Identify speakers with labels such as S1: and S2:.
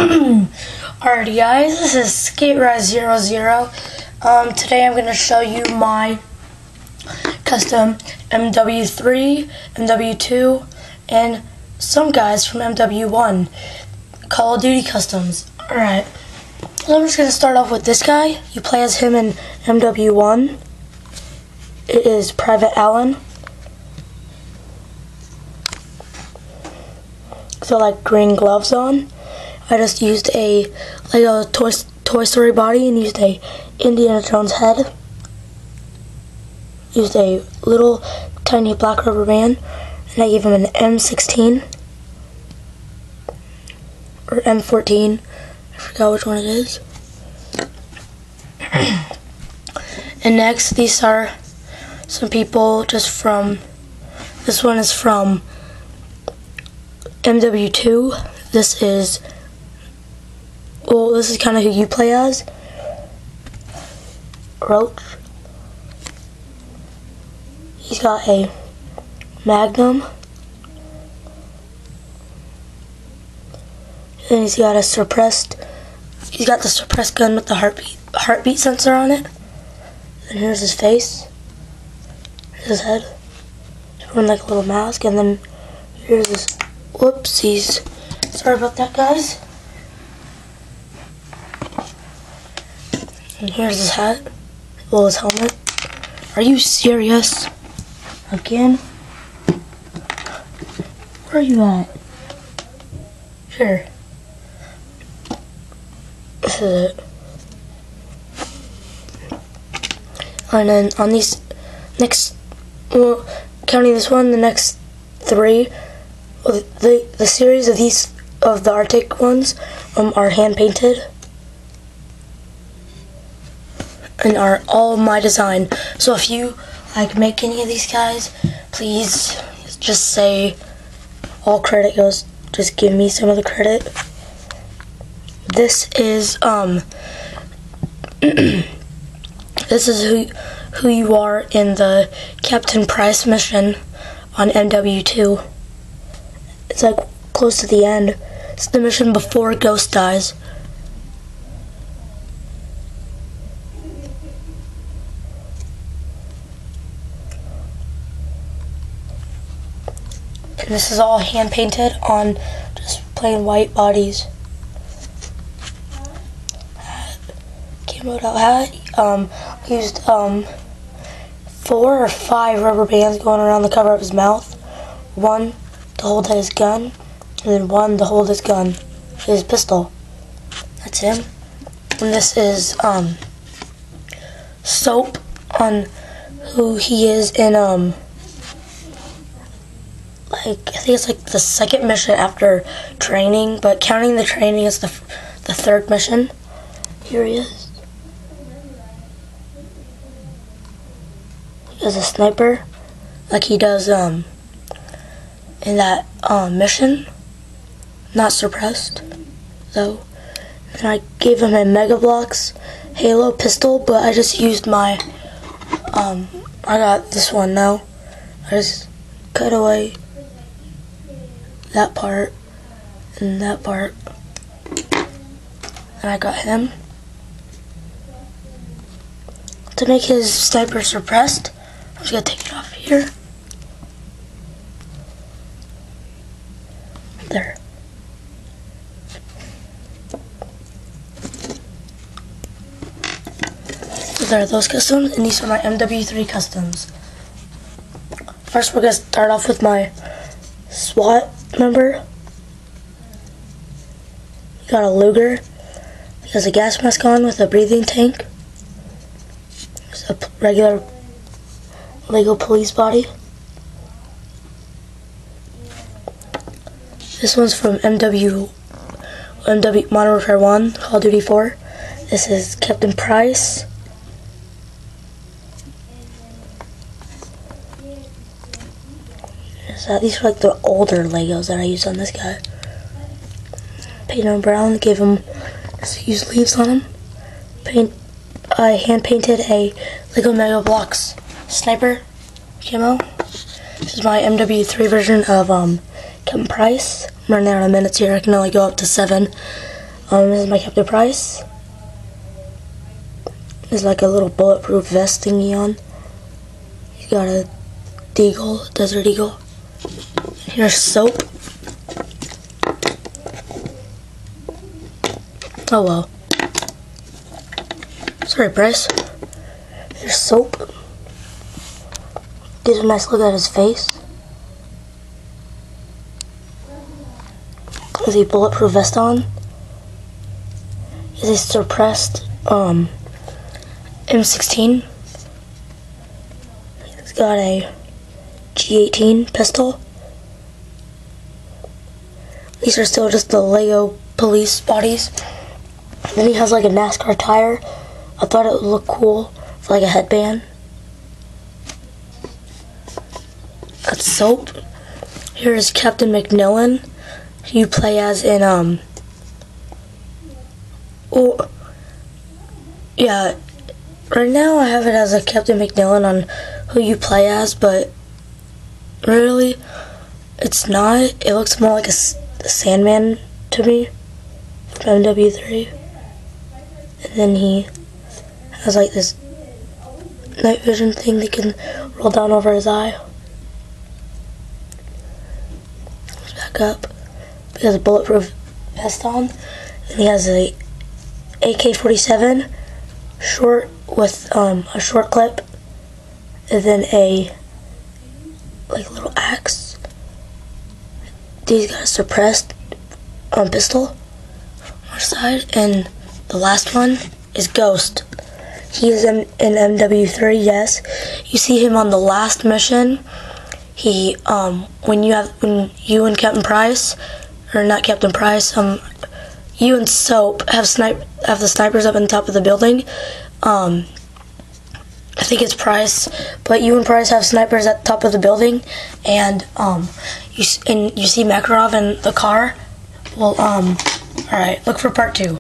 S1: Alrighty guys, this is SkateRise00. Today I'm going to show you my custom mw3, mw2, and some guys from mw1 Call of Duty customs. Alright, so I'm just going to start off with this guy. You play as him in mw1. It is Private Allen. So like green gloves on. I just used a Lego Toy Story body and used a Indiana Jones head. Used a little tiny black rubber band, and I gave him an M16 or M14. I forgot which one it is. And next, these are some people just from. This one is from mw2. This is kind of who you play as. Roach. He's got a Magnum. And he's got the suppressed gun with the heartbeat sensor on it. And here's his face. Here's his head. He's wearing like a little mask, and then here's his whoopsies. Sorry about that, guys. And here's his hat. Well, his helmet. Are you serious? Again? Where are you at? Here. This is it. And then on these next, well, counting this one, the next three, well, the series of these, of the Arctic ones, are hand painted. And are all my design. So if you like make any of these guys, please just say all credit goes. Just give me some of the credit. This is this is who you are in the Captain Price mission on mw2. It's like close to the end. It's the mission before Ghost dies. And this is all hand painted on just plain white bodies. Camoed out hat. Used 4 or 5 rubber bands going around the cover of his mouth. One to hold his gun, and then one to hold his gun, his pistol. That's him. And this is soap on who he is in I think it's like the second mission after training, but counting the training as the third mission. Here he is. As a sniper, like he does in that mission. Not suppressed, though. And I gave him a Mega Bloks Halo pistol, but I just used my I got this one now. I just cut away that part and that part, and I got him. To make his sniper suppressed, I'm just gonna take it off here. There. So there are those customs, and these are my mw3 customs. First, we're gonna start off with my SWAT member. He got a Luger. He has a gas mask on with a breathing tank. There's a regular Lego police body. This one's from mw Modern Warfare 1, Call of Duty 4. This is Captain Price. These are like the older Legos that I used on this guy. Painted him brown, gave him, just used leaves on him. I hand painted a Lego Mega Bloks sniper camo. This is my mw3 version of Captain Price. I'm running out of minutes here. I can only go up to 7. This is my Captain Price. There's like a little bulletproof vest thingy on. He's got a deagle, desert eagle. Here's Soap. Oh well. Sorry, Price. Here's Soap. Get a nice look at his face. Is he bulletproof vest on? Is he suppressed M16? He's got a G18 pistol. These are still just the Lego police bodies. And then he has like a NASCAR tire. I thought it would look cool for like a headband. That's Soap. Here's Captain McNillan, who you play as in yeah, right now I have it as a Captain McNillan on who you play as, but really it's not. It looks more like a Sandman to me from mw3. And then he has like this night vision thing that can roll down over his eye. Back up. He has a bulletproof vest on, and he has a AK-47 short with a short clip, and then a like little axe. He's got a suppressed pistol on the side, and the last one is Ghost. He is in mw3. Yes, you see him on the last mission. He when you and Captain Price, or not Captain Price, you and Soap have the snipers up on top of the building. I think it's Price, but you and Price have snipers at the top of the building, and you see Makarov in the car. Well, all right, look for part 2.